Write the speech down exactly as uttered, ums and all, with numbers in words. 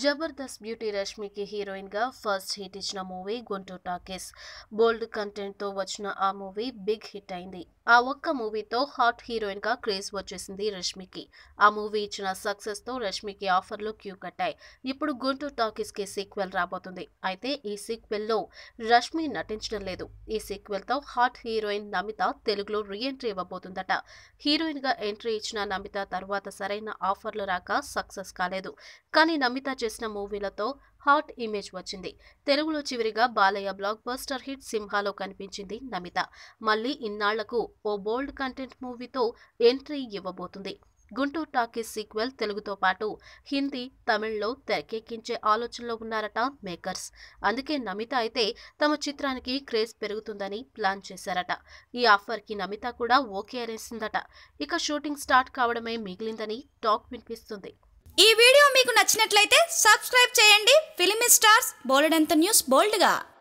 Jabardasth beauty రష్మికి heroine గా first hit ఇచ్చిన movie Guntur Talkies. Bold content తో వచ్చిన ఆ మూవీ బిగ్ హిట్ అయింది. ఆ ఒక్క మూవీతో హాట్ హీరోయిన్ గా క్రేజ్ వచ్చేసింది రష్మికి. ఆ మూవీ ఇచ్చిన సక్సెస్ తో రష్మికి ఆఫర్లు క్యూ కట్టాయి. ఇప్పుడు గుంటూరు టాకీస్ కి సీక్వెల్ రాబోతుంది. అయితే ఈ సీక్వెల్ లో రష్మి నటించడం లేదు. ఈ సీక్వెల్ తో హాట్ హీరోయిన్ నమిత తెలుగులో రీ ఎంట్రీ ఇవ్వబోతుందట. హీరోయిన్ గా ఎంట్రీ ఇచ్చిన నమిత తర్వాత సరైన ఆఫర్లు రాక సక్సెస్ కాలేదు. కానీ నమిత చేసిన మూవీలతో హాట్ ఇమేజ్ వచ్చింది. తెలుగులో చివరిగా బాలయ్య బ్లాక్ బస్టర్ హిట్ సింహాలో కనిపించింది నమిత. మళ్ళీ ఇన్నాళ్లకు ఓ బోల్డ్ కంటెంట్ మూవీతో ఎంట్రీ ఇవ్వబోతుంది. గుంటూరు టాకీస్ సీక్వెల్ తెలుగుతో పాటు హిందీ, తమిళ్లో తెరకెక్కించే ఆలోచనలో ఉన్నారట మేకర్స్. అందుకే నమిత అయితే తమ చిత్రానికి క్రేజ్ పెరుగుతుందని ప్లాన్ చేశారట. ఈ ఆఫర్ కి నమిత కూడా ఓకే అనేసిందట. ఇక షూటింగ్ స్టార్ట్ కావడమే మిగిలిందని టాక్ వినిపిస్తుంది. ఈ వీడియో మీకు నచ్చినట్లయితే సబ్స్క్రైబ్ చేయండి. ఫిల్మీ స్టార్స్ బోలెడంత న్యూస్ బోల్డ్గా.